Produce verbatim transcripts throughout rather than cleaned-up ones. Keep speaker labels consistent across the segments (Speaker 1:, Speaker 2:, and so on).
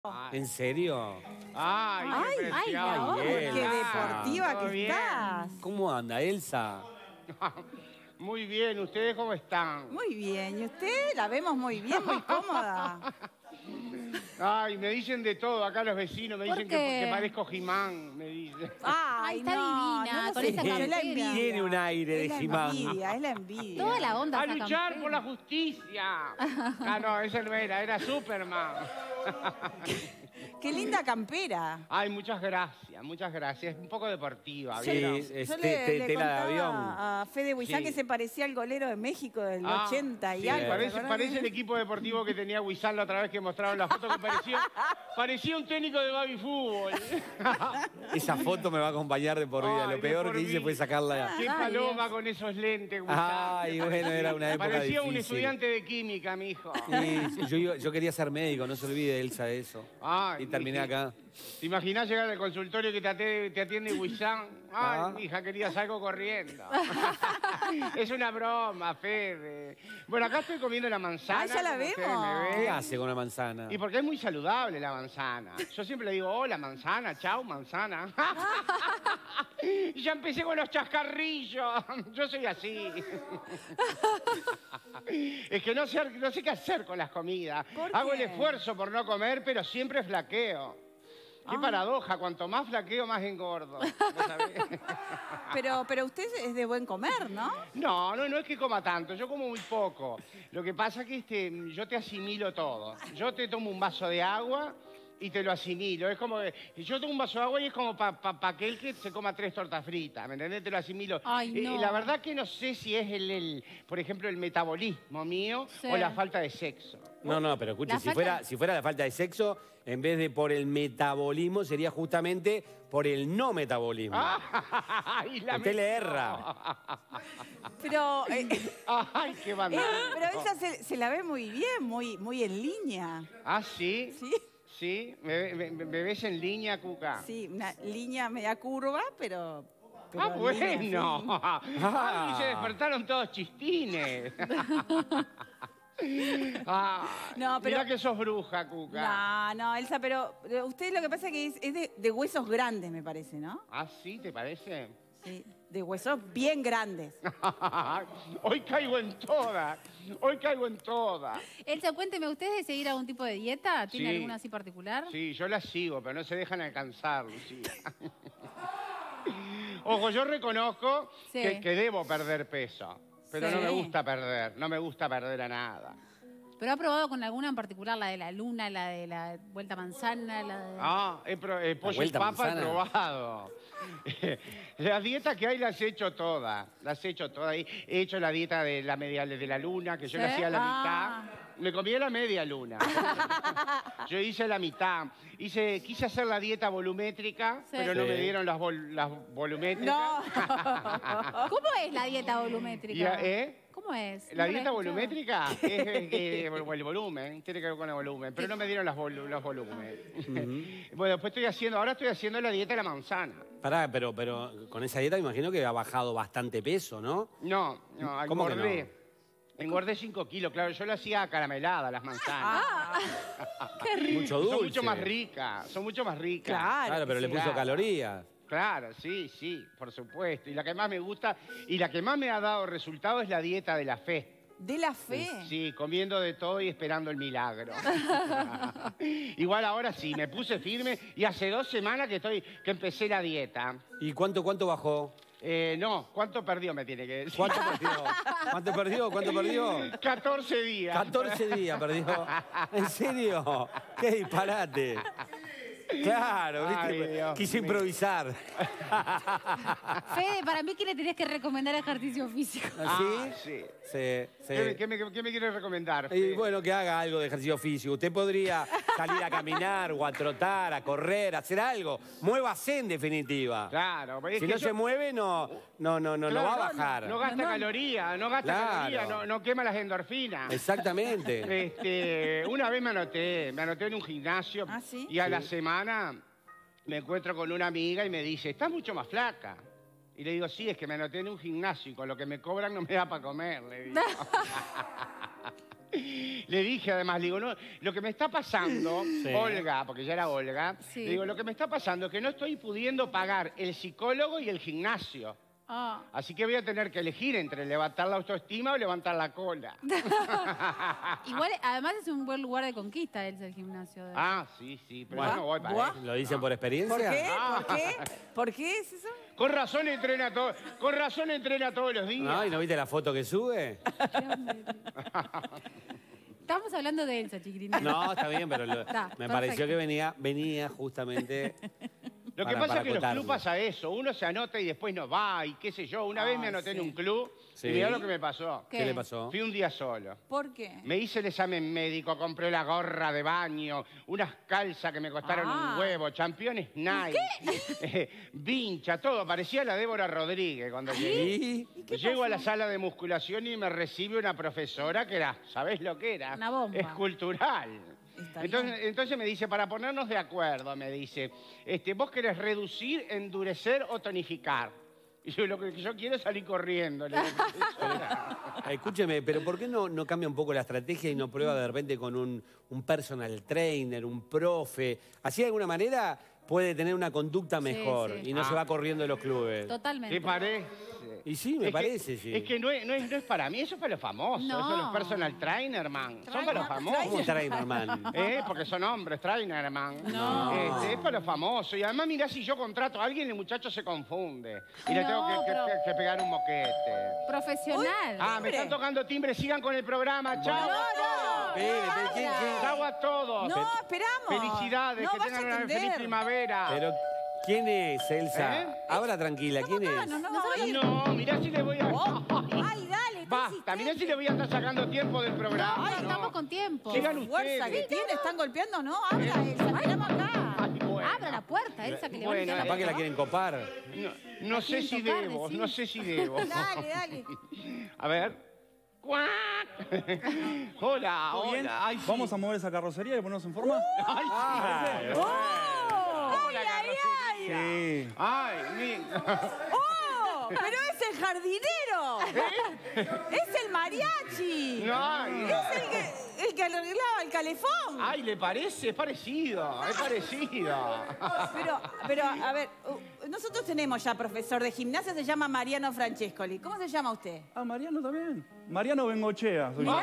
Speaker 1: Ay. ¿En serio?
Speaker 2: Ay,
Speaker 3: ay,
Speaker 2: qué
Speaker 3: ay,
Speaker 2: preciosa.
Speaker 3: no,
Speaker 1: Elsa.
Speaker 3: qué deportiva
Speaker 2: ¿Todo
Speaker 3: que
Speaker 2: bien?
Speaker 3: estás.
Speaker 1: ¿Cómo anda, Elsa?
Speaker 2: Muy bien, ¿ustedes cómo están?
Speaker 3: Muy bien, ¿y usted? La vemos muy bien, muy cómoda.
Speaker 2: Ay, me dicen de todo, acá los vecinos me
Speaker 3: ¿Por
Speaker 2: dicen que,
Speaker 3: qué?
Speaker 2: que parezco Jimán, me dicen.
Speaker 3: Ay,
Speaker 4: está
Speaker 3: no,
Speaker 4: divina,
Speaker 3: no lo
Speaker 4: con
Speaker 3: sé,
Speaker 4: esa
Speaker 3: es la
Speaker 4: campera.
Speaker 3: envidia.
Speaker 1: Tiene un aire de
Speaker 3: Es la
Speaker 1: He-Man.
Speaker 3: envidia, es la envidia.
Speaker 4: Toda la onda
Speaker 2: ¡A
Speaker 4: esa
Speaker 2: luchar
Speaker 4: campera.
Speaker 2: por la justicia! Ah, no, ese no era, era Superman.
Speaker 3: Qué linda campera.
Speaker 2: Ay, muchas gracias, muchas gracias. Es un poco deportiva,
Speaker 1: Sí,
Speaker 2: ¿vieron?
Speaker 1: es
Speaker 3: Yo
Speaker 1: te-
Speaker 3: le,
Speaker 1: te-
Speaker 3: le
Speaker 1: tela de
Speaker 3: contaba
Speaker 1: avión.
Speaker 3: a Fede Huizán
Speaker 2: Sí.
Speaker 3: que se parecía al golero de México del
Speaker 2: Ah,
Speaker 3: ochenta y
Speaker 2: sí,
Speaker 3: algo. ¿te
Speaker 2: parece,
Speaker 3: acordás?
Speaker 2: parece el equipo deportivo que tenía Huizán la otra vez que mostraron la foto, que parecía, parecía un técnico de baby fútbol.
Speaker 1: Esa foto me va a acompañar de por vida.
Speaker 2: Ay,
Speaker 1: Lo
Speaker 2: de
Speaker 1: peor
Speaker 2: por
Speaker 1: que hice
Speaker 2: vida.
Speaker 1: fue sacarla.
Speaker 2: Qué
Speaker 3: Ay,
Speaker 2: paloma
Speaker 3: Dios.
Speaker 2: con esos lentes, Huizán.
Speaker 1: Ay, bueno, era una época
Speaker 2: Parecía un
Speaker 1: difícil.
Speaker 2: estudiante de química, mijo.
Speaker 1: Y yo, iba- yo quería ser médico, no se olvide, Elsa, de eso.
Speaker 2: Ay,
Speaker 1: Y terminé
Speaker 2: mi-
Speaker 1: acá.
Speaker 2: ¿Te imaginás llegar al consultorio que te atiende, te atiende Huizán? Ay,
Speaker 1: Ah.
Speaker 2: hija, quería salgo corriendo. Es una broma, Fede. Bueno, acá estoy comiendo la manzana.
Speaker 3: Ah, ya la
Speaker 2: como ustedes
Speaker 3: vemos.
Speaker 2: me ven.
Speaker 1: ¿Qué hace con una manzana?
Speaker 2: Y porque es muy saludable la manzana. Yo siempre le digo, hola, manzana, chau, manzana. Y ya empecé con los chascarrillos. Yo soy así. Es que no sé, no sé qué hacer con las comidas.
Speaker 3: ¿Por
Speaker 2: Hago el
Speaker 3: qué?
Speaker 2: esfuerzo por no comer, pero siempre flaqueo. Qué
Speaker 3: Ah.
Speaker 2: paradoja, cuanto más flaqueo, más engordo. ¿No sabés?
Speaker 3: Pero, pero usted es de buen comer, ¿no?
Speaker 2: No, no, no es que coma tanto, yo como muy poco. Lo que pasa es que este, yo te asimilo todo. Yo te tomo un vaso de agua y te lo asimilo. Es como que yo tomo un vaso de agua y es como para pa, pa aquel que se coma tres tortas fritas, ¿me entendés? Te lo asimilo.
Speaker 4: Ay,
Speaker 2: Eh,
Speaker 4: no.
Speaker 2: la verdad que no sé si es, el, el, por ejemplo, el metabolismo mío
Speaker 4: Sí.
Speaker 2: o la falta de sexo.
Speaker 1: No, no, pero escuche,
Speaker 4: La
Speaker 1: si
Speaker 4: falta-
Speaker 1: fuera, si fuera la falta de sexo, en vez de por el metabolismo, sería justamente por el no metabolismo.
Speaker 2: Ay, la
Speaker 1: Usted le
Speaker 2: me-
Speaker 1: erra.
Speaker 3: Pero, eh,
Speaker 2: Ay, qué
Speaker 3: eh,
Speaker 2: bandera.
Speaker 3: pero ella se, se la ve muy bien, muy, muy en línea.
Speaker 2: Ah, ¿sí?
Speaker 3: ¿Sí?
Speaker 2: ¿Sí? ¿Me, me- me ves en línea, Cuca?
Speaker 3: Sí, una línea media curva, pero... pero
Speaker 2: Ah,
Speaker 3: en línea,
Speaker 2: bueno.
Speaker 3: sí.
Speaker 2: Ah, y se despertaron todos chistines. Ah,
Speaker 3: No, pero-
Speaker 2: Mirá que sos bruja, Cuca.
Speaker 3: No, no, Elsa, pero pero usted lo que pasa es que es, es de, de huesos grandes, me parece, ¿no?
Speaker 2: ¿Ah, sí? ¿Te parece?
Speaker 3: Sí, de huesos bien grandes.
Speaker 2: Hoy caigo en toda. Hoy caigo en toda.
Speaker 4: Elsa, cuénteme, ¿usted es de seguir algún tipo de dieta? ¿Tiene
Speaker 2: Sí.
Speaker 4: alguna así particular?
Speaker 2: Sí, yo la sigo, pero no se dejan alcanzar, Lucía. Ojo, yo reconozco
Speaker 4: Sí.
Speaker 2: que, que debo perder peso. Pero
Speaker 4: Sí.
Speaker 2: no me gusta perder, no me gusta perder a nada.
Speaker 4: ¿Pero ha probado con alguna en particular? ¿La de la luna, la de la vuelta manzana, la de...?
Speaker 2: Ah, he pro- eh, pollo y
Speaker 1: vuelta
Speaker 2: papa he
Speaker 1: manzana.
Speaker 2: probado. Las dietas que hay las he hecho todas. Las he hecho todas. He hecho la dieta de la media de la luna, que yo
Speaker 4: ¿Sí?
Speaker 2: la hacía a la
Speaker 3: Ah.
Speaker 2: mitad. Me comí la media luna. Yo hice la mitad. Hice, quise hacer la dieta volumétrica,
Speaker 4: Sí.
Speaker 2: pero no
Speaker 1: Sí.
Speaker 2: me dieron las, vol- las volumétricas.
Speaker 3: No.
Speaker 4: ¿Cómo es la dieta volumétrica?
Speaker 2: Y, ¿eh?
Speaker 4: ¿Cómo es?
Speaker 2: La
Speaker 4: No he
Speaker 2: dieta
Speaker 4: escuchado.
Speaker 2: volumétrica es, es, eh, el, el volumen, tiene que ver con el volumen, pero no me dieron las vol- los volúmenes. Bueno, después estoy haciendo, ahora estoy haciendo la dieta de la manzana.
Speaker 1: Pará, pero, pero con esa dieta me imagino que ha bajado bastante peso, ¿no?
Speaker 2: No, no,
Speaker 1: ¿Cómo que
Speaker 2: engordé. Engordé cinco kilos, claro, yo lo hacía caramelada, las manzanas.
Speaker 1: Mucho
Speaker 2: Son
Speaker 1: dulce.
Speaker 2: mucho más ricas, son mucho más ricas.
Speaker 3: Claro.
Speaker 1: Claro, pero le
Speaker 2: sí,
Speaker 1: puso
Speaker 2: claro.
Speaker 1: calorías.
Speaker 2: Claro, sí, sí, por supuesto. Y la que más me gusta y la que más me ha dado resultado es la dieta de la fe.
Speaker 3: De la fe.
Speaker 2: Sí, comiendo de todo y esperando el milagro. Igual ahora sí, me puse firme y hace dos semanas que estoy, que empecé la dieta.
Speaker 1: ¿Y cuánto, cuánto bajó?
Speaker 2: Eh, no, ¿cuánto perdió me tiene que decir?
Speaker 1: ¿Cuánto perdió? ¿Cuánto perdió? ¿Cuánto perdió?
Speaker 2: catorce días.
Speaker 1: catorce días perdió. ¿En serio? ¡Qué disparate! Claro, ¿viste?
Speaker 2: Ay, Dios
Speaker 1: Quise
Speaker 2: mío.
Speaker 1: improvisar.
Speaker 4: Fede, para mí que le tenés que recomendar ejercicio físico.
Speaker 1: ¿Así?
Speaker 2: Ah, sí.
Speaker 1: Sí, sí.
Speaker 2: ¿Qué, me- qué me, qué me quiere recomendar?
Speaker 1: Y
Speaker 2: Fede?
Speaker 1: bueno, que haga algo de ejercicio físico. Usted podría salir a caminar o a trotar, a correr, a hacer algo. Muévase en definitiva.
Speaker 2: Claro, es
Speaker 1: Si
Speaker 2: que
Speaker 1: no
Speaker 2: yo-
Speaker 1: se mueve, no, no, no, no, no
Speaker 2: Claro,
Speaker 1: va a bajar.
Speaker 2: No gasta calorías, no gasta
Speaker 1: Claro.
Speaker 2: calorías, no, no quema las endorfinas.
Speaker 1: Exactamente.
Speaker 2: Este, una vez me anoté, me anoté en un gimnasio
Speaker 3: ¿Ah, sí?
Speaker 2: y a la semana me encuentro con una amiga y me dice, estás mucho más flaca. Y le digo, sí, es que me anoté en un gimnasio y con lo que me cobran no me da para comer, le digo. Le dije además, le digo, no, lo que me está pasando,
Speaker 1: Sí.
Speaker 2: Olga, porque ya era Olga,
Speaker 4: Sí.
Speaker 2: le digo, lo que me está pasando es que no estoy pudiendo pagar el psicólogo y el gimnasio.
Speaker 4: Ah.
Speaker 2: Así que voy a tener que elegir entre levantar la autoestima o levantar la cola.
Speaker 4: Igual, además es un buen lugar de conquista el, el gimnasio. de-
Speaker 2: Ah, sí, sí, pero
Speaker 1: Bueno.
Speaker 2: yo no voy para
Speaker 3: Buah.
Speaker 2: eso.
Speaker 1: ¿Lo dicen por experiencia?
Speaker 3: ¿Por qué?
Speaker 2: Ah.
Speaker 3: ¿Por qué? ¿Por qué es eso?
Speaker 2: Con razón entrena todo, con razón entrena todos los días.
Speaker 1: No, ¿y no viste la foto que sube?
Speaker 4: Estamos hablando de Elsa, chiquilina.
Speaker 1: No, está bien, pero lo-
Speaker 4: Está,
Speaker 1: me
Speaker 4: perfecto.
Speaker 1: pareció que venía, venía justamente...
Speaker 2: Lo que
Speaker 1: para-
Speaker 2: pasa
Speaker 1: para
Speaker 2: es que en los
Speaker 1: acotarlo.
Speaker 2: clubes pasa eso. Uno se anota y después no va y qué sé yo. Una vez me
Speaker 3: Ay,
Speaker 2: anoté
Speaker 3: sí.
Speaker 2: en un club
Speaker 1: Sí.
Speaker 2: y mirá lo que me pasó.
Speaker 1: ¿Qué,
Speaker 4: ¿Qué?
Speaker 1: le pasó?
Speaker 2: Fui un día solo.
Speaker 3: ¿Por qué?
Speaker 2: Me hice el examen médico, compré la gorra de baño, unas calzas que me costaron
Speaker 3: Ah.
Speaker 2: un huevo, championes Nike, eh, vincha, todo. Parecía la Débora Rodríguez cuando llegué.
Speaker 1: ¿Y?
Speaker 2: Llego a la sala de musculación y me recibe una profesora que era, ¿sabés lo que era?
Speaker 4: Una bomba.
Speaker 2: Escultural.
Speaker 3: Está
Speaker 2: Entonces, entonces me dice, para ponernos de acuerdo, me dice, este, vos querés reducir, endurecer o tonificar. Y yo lo que yo quiero es salir corriendo. Le digo, profesora.
Speaker 1: Escúcheme, pero ¿por qué no, no cambia un poco la estrategia y no prueba de repente con un, un personal trainer, un profe? Así de alguna manera puede tener una conducta
Speaker 4: Sí,
Speaker 1: mejor
Speaker 4: sí.
Speaker 1: y no
Speaker 2: Ah.
Speaker 1: se va corriendo de los clubes.
Speaker 4: Totalmente.
Speaker 2: ¿Te parece?
Speaker 1: Y sí, me
Speaker 2: Es que-
Speaker 1: parece, sí.
Speaker 2: Es que no es, no, es, no es para mí, eso es para los famosos.
Speaker 4: No.
Speaker 2: Eso son los personal trainer, man. Son para los
Speaker 1: ¿Cómo
Speaker 2: famosos.
Speaker 1: trainer, man?
Speaker 2: ¿Eh? Porque son hombres, trainer, man.
Speaker 4: No.
Speaker 2: Este, es para los famosos. Y además, mirá, si yo contrato a alguien, el muchacho se confunde. Y le
Speaker 4: No,
Speaker 2: tengo que, que-
Speaker 4: pero-
Speaker 2: que- que pegar un moquete.
Speaker 4: Profesional.
Speaker 2: Ah, me están tocando timbre, sigan con el programa. Chao.
Speaker 3: No, no.
Speaker 1: Espere, pero ¿quién- quién-
Speaker 2: Chao a todos.
Speaker 3: No, esperamos.
Speaker 2: Felicidades,
Speaker 3: No,
Speaker 2: que
Speaker 3: vas
Speaker 2: tengan
Speaker 3: a
Speaker 2: una
Speaker 3: atender.
Speaker 2: feliz primavera.
Speaker 1: Pero, ¿quién es, Elsa?
Speaker 2: ¿Eh?
Speaker 1: Habla tranquila, ¿quién es?
Speaker 3: No, no,
Speaker 2: Ay, no, mirá si le voy a...
Speaker 3: Oh, ay, dale.
Speaker 2: Basta, mirá si le voy a estar sacando tiempo del programa.
Speaker 4: Ay,
Speaker 2: ¿no?
Speaker 4: estamos con tiempo.
Speaker 2: Sigan
Speaker 3: Fuerza
Speaker 2: ustedes.
Speaker 3: que tiene, están golpeando, ¿no? Habla, Elsa, miramos acá.
Speaker 2: Ay, bueno.
Speaker 4: Abra la puerta, Elsa, que le van a
Speaker 2: Bueno,
Speaker 4: echar
Speaker 1: Capaz que la quieren copar.
Speaker 2: No, no
Speaker 4: ¿La
Speaker 2: sé
Speaker 4: quieren
Speaker 2: si
Speaker 4: tocar,
Speaker 2: debo,
Speaker 4: decí?
Speaker 2: no sé si debo.
Speaker 3: Dale, dale.
Speaker 2: A ver. ¡Cuac! Hola,
Speaker 5: ¿Todo bien?
Speaker 2: hola. Ay, sí.
Speaker 5: Vamos a mover esa carrocería y ponernos en forma.
Speaker 2: Ay, sí.
Speaker 1: Ay,
Speaker 3: ¡Oh!
Speaker 2: Hola,
Speaker 3: ¡Ay, ay, ay!
Speaker 5: Sí.
Speaker 2: Ay, mi-
Speaker 3: ¡Oh! ¡Pero es el jardinero! ¡Es el mariachi!
Speaker 2: No, ay,
Speaker 3: ¡Es el que, el que arreglaba el calefón!
Speaker 2: ay, ¿le parece? Es parecido, es parecido.
Speaker 3: Pero, pero, a ver, uh, nosotros tenemos ya profesor de gimnasia, se llama Mariano Francescoli. ¿Cómo se llama usted?
Speaker 5: Ah, Mariano también. Mariano Bengochea. soy yo.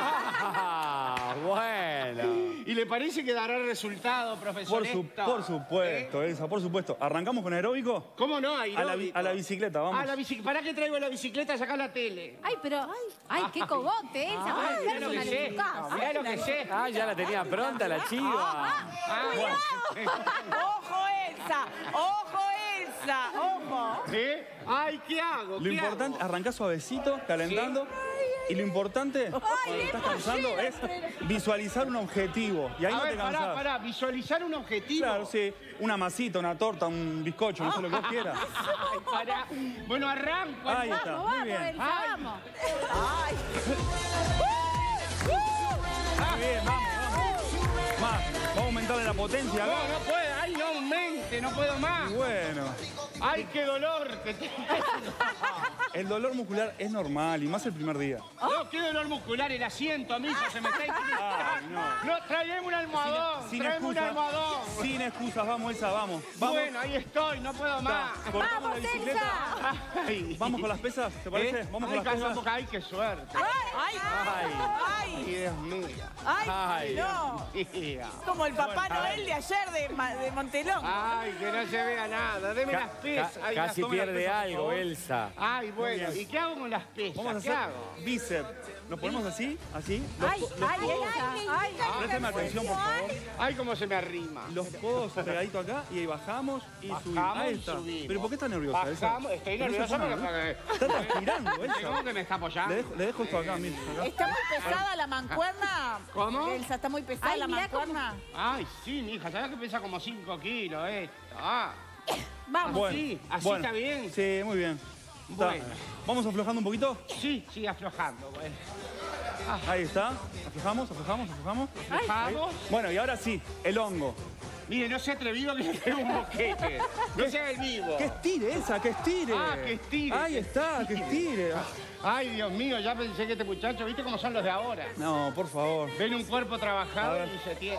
Speaker 1: Ah, bueno.
Speaker 2: ¿Y le parece que dará resultado,
Speaker 5: Por,
Speaker 2: profesor?
Speaker 5: su- por supuesto, Elsa, por supuesto. ¿Arrancamos con aeróbico?
Speaker 2: ¿Cómo no?
Speaker 5: A la, bi- a la bicicleta, vamos.
Speaker 2: A la bicicleta. ¿Para qué traigo la bicicleta? Sacá la tele.
Speaker 4: Ay, pero. Ay, qué cogote, Elsa.
Speaker 2: Ay,
Speaker 4: Ay,
Speaker 2: mirá lo que sé.
Speaker 4: en tu casa.
Speaker 2: Mirá lo que sé.
Speaker 1: Ah, ya la tenía pronta la chiva.
Speaker 2: Ah,
Speaker 3: ¡Ojo, Elsa! ¡Ojo, Elsa! ¡Ojo!
Speaker 2: ¿Eh? Ay, ¿qué hago?
Speaker 5: Lo
Speaker 2: ¿Qué
Speaker 5: importante,
Speaker 2: hago?
Speaker 5: arrancás suavecito, calentando. Y lo importante, cuando estás cansando, es visualizar un objetivo. Y ahí
Speaker 2: A
Speaker 5: no
Speaker 2: ver,
Speaker 5: te
Speaker 2: pará,
Speaker 5: cansás.
Speaker 2: pará, visualizar un objetivo.
Speaker 5: Claro, sí. Una masita, una torta, un bizcocho, no sé lo que vos quieras.
Speaker 2: Ay, pará. Bueno, arranco.
Speaker 5: Ahí está,
Speaker 4: Vamos,
Speaker 5: muy
Speaker 4: vamos,
Speaker 5: bien.
Speaker 4: Elsa,
Speaker 2: Ay.
Speaker 4: vamos.
Speaker 3: ¡Ay!
Speaker 5: Muy bien, vamos, vamos. Más, vamos a aumentarle la potencia acá.
Speaker 2: No, no puedo. Ay, no aumente, no puedo más.
Speaker 5: Y bueno,
Speaker 2: Ay, qué dolor que tengo.
Speaker 5: el dolor muscular es normal, y más el primer día.
Speaker 2: No, qué dolor muscular, el asiento, amigo, se me está
Speaker 5: Ay, no.
Speaker 2: No, tráeme un almohadón,
Speaker 5: Sin
Speaker 2: tráeme un
Speaker 5: excusas,
Speaker 2: almohadón.
Speaker 5: sin excusas, vamos, Elsa, vamos. Vamos,
Speaker 2: Bueno, ahí estoy, no puedo más.
Speaker 5: cortamos la bicicleta.
Speaker 2: Ay.
Speaker 5: Vamos con las pesas, ¿te parece?
Speaker 2: ¿Eh?
Speaker 5: Vamos
Speaker 2: Ay,
Speaker 5: con las
Speaker 2: calma,
Speaker 5: pesas.
Speaker 2: porque- ay, qué suerte.
Speaker 3: ¡Ay!
Speaker 2: Ay,
Speaker 3: ¡Ay!
Speaker 2: Dios mío.
Speaker 3: ¡Ay!
Speaker 1: Ay.
Speaker 3: ¡No!
Speaker 2: Mía.
Speaker 3: Como el Papá Noel de ayer de, Ma- de Montelón.
Speaker 2: Ay, que no se vea nada. Deme
Speaker 1: Ca-
Speaker 2: las pesas.
Speaker 1: ca-
Speaker 2: Ay,
Speaker 1: casi
Speaker 2: tome las
Speaker 1: pierde
Speaker 2: pesas, por
Speaker 1: algo,
Speaker 2: favor.
Speaker 1: Elsa.
Speaker 2: Ay, bueno.
Speaker 5: Muy bien.
Speaker 2: ¿Y qué hago con las pesas?
Speaker 5: Vamos a
Speaker 2: ¿Qué
Speaker 5: hacer
Speaker 2: hago?
Speaker 5: bíceps. Nos ponemos así, así. Los,
Speaker 4: Ay,
Speaker 5: co- los
Speaker 4: ay,
Speaker 5: codos,
Speaker 4: Elsa. Ay,
Speaker 5: préstame atención, por favor.
Speaker 2: Ay, cómo se me arrima.
Speaker 5: Los codos pegaditos acá y ahí bajamos y subimos.
Speaker 2: Bajamos
Speaker 5: Ahí
Speaker 2: y
Speaker 5: está.
Speaker 2: subimos.
Speaker 5: ¿Pero por qué estás nerviosa, Elsa?
Speaker 2: Bajamos, estoy
Speaker 5: No se
Speaker 2: nerviosa
Speaker 5: ponga,
Speaker 2: porque...
Speaker 5: ¿eh? Está transpirando,
Speaker 2: ¿Cómo
Speaker 5: Elsa.
Speaker 2: que me está apoyando?
Speaker 5: Le dejo, le dejo esto acá, mira. Acá.
Speaker 3: Está muy pesada la mancuerna.
Speaker 2: ¿Cómo?
Speaker 3: Elsa, está muy pesada
Speaker 4: Ay,
Speaker 3: la
Speaker 4: mirá
Speaker 3: mancuerna.
Speaker 2: Ay, sí, mija, ¿sabes que pesa como cinco kilos esto? Ah,
Speaker 4: Vamos.
Speaker 5: Bueno,
Speaker 2: sí, así
Speaker 5: bueno.
Speaker 2: está bien.
Speaker 5: Sí, muy bien. Está.
Speaker 2: Bueno.
Speaker 5: Vamos aflojando un poquito.
Speaker 2: Sí, sí, aflojando, bueno.
Speaker 5: Ahí está. Aflojamos, aflojamos, aflojamos.
Speaker 2: Aflojamos.
Speaker 5: Bueno, y ahora sí, el hongo.
Speaker 2: Mire, no se ha atrevido que le pegue un boquete. No se haga el vivo.
Speaker 5: Que estire esa, que estire.
Speaker 2: Ah, que estire.
Speaker 5: Ahí
Speaker 2: que
Speaker 5: está, que estire.
Speaker 2: Ay, Dios mío, ya pensé que este muchacho, ¿viste cómo son los de ahora?
Speaker 5: No, por favor.
Speaker 2: Ven un cuerpo
Speaker 5: A
Speaker 2: trabajado
Speaker 5: ver.
Speaker 2: y se tiene.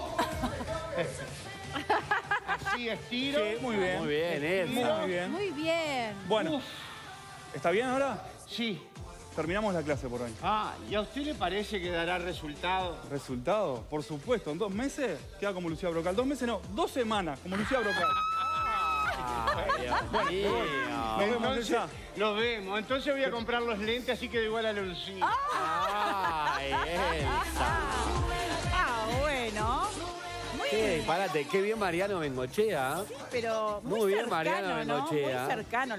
Speaker 2: Así estiro.
Speaker 5: Sí, muy bien.
Speaker 1: Muy bien, Elsa.
Speaker 5: Muy bien.
Speaker 4: Muy bien.
Speaker 5: Bueno,
Speaker 2: Uf,
Speaker 5: ¿está bien ahora?
Speaker 2: sí.
Speaker 5: Terminamos la clase por hoy.
Speaker 2: Ah, ¿y a usted le parece que dará resultado?
Speaker 5: ¿Resultado? Por supuesto, en dos meses queda como Lucía Brocal. Dos meses no, dos semanas como Lucía Brocal.
Speaker 1: Ay, Dios mío.
Speaker 5: Nos vemos,
Speaker 2: Entonces,
Speaker 5: Elsa.
Speaker 2: lo vemos. Entonces voy a comprar los lentes, así quedo igual a Lucía.
Speaker 1: Ay, Elsa.
Speaker 3: Ah, bueno. Muy
Speaker 1: Qué, párate, qué bien Mariano Bengochea.
Speaker 3: pero muy,
Speaker 1: Muy bien,
Speaker 3: cercano,
Speaker 1: Mariano
Speaker 3: ¿no?
Speaker 1: Bengochea.
Speaker 3: Muy cercano.